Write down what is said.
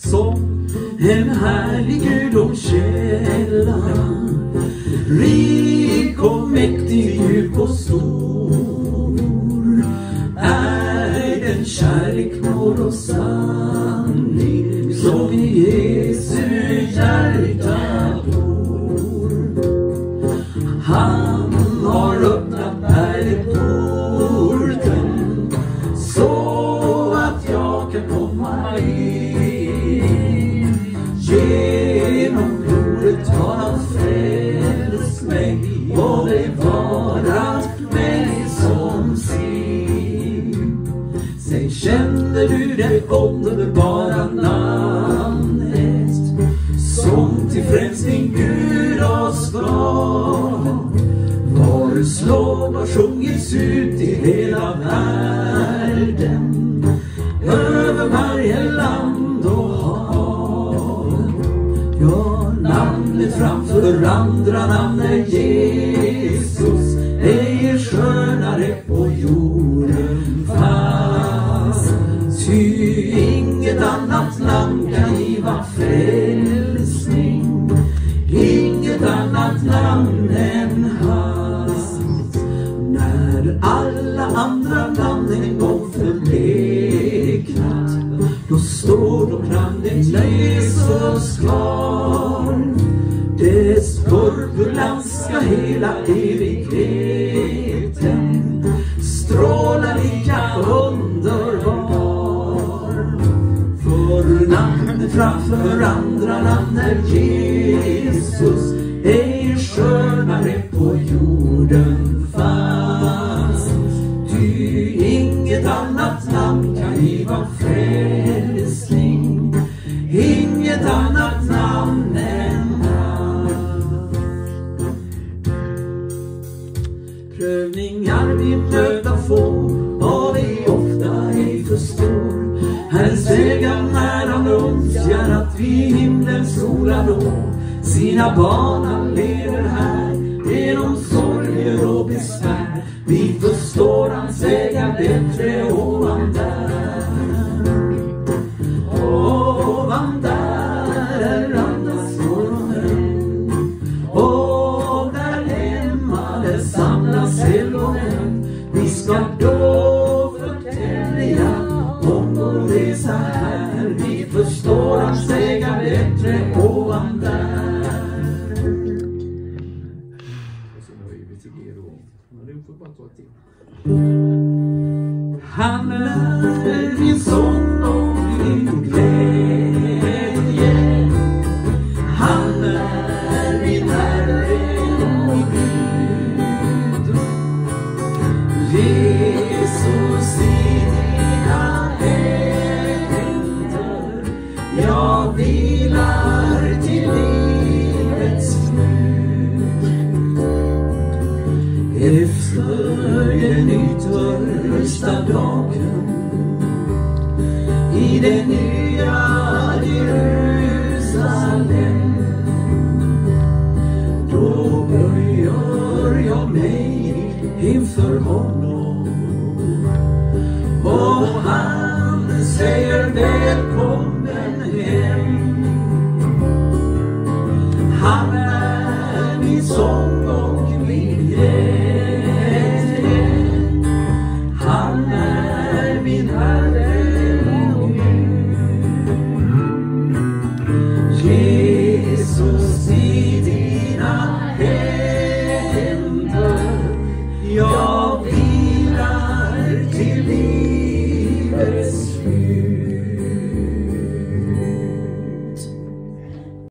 som en härlig gudomskälla, rik och mäktig, djup och stor, är den kärlek, nåd och sanning som i Jesu hjärta bor. Han har öppnat pärleporten så att jag kan komma in. Genom blodet har han frälst mig och bevarat mig som sin. Säg, känner du det underbara namnet som till frälsning Gud oss gav? Vars lov har sjungits ut i hela världen, över varje land och hav. Ja, namnet framför andra namn är Jesus, ej skönare på jorden fanns. Ty inget annat namn kan giva frälsning, inget annat namn än hans. När alla andra namn en gång förbleknat, då står då namnet Jesus kvar. Dess purpurglans ska hela evigheten stråla lika underbar. För namnet framför andra namn är Jesus, ej skönare på jorden fanns. Ty inget annat namn kan giva frälsning, inget annat namn än hans. Prövningar vi möta får och vi ofta ej förstår. Herrens vägar när han önskar att vi himlen sola då. Sina barn han lever här genom sorger och besvär. Vi förstår hans vägar bättre ovan där. Ovan där är andras morgonen, och där hemma det samlas helgonen. Vi ska då förtälja om vår resa här. Vi förstår hans vägar bättre ovan där. Han är min sång och min glädje. Han är min Herre och Gud. Jesus i dina händer jag vilar till livets slut. Efter den yttersta dagen i det nya Jerusalem, då böjer jag mig inför honom, och han säger välkommen hem. Han är min sång och min glädje. Han är min Herre och Gud. Jesus i dina händer jag vilar till livets slut.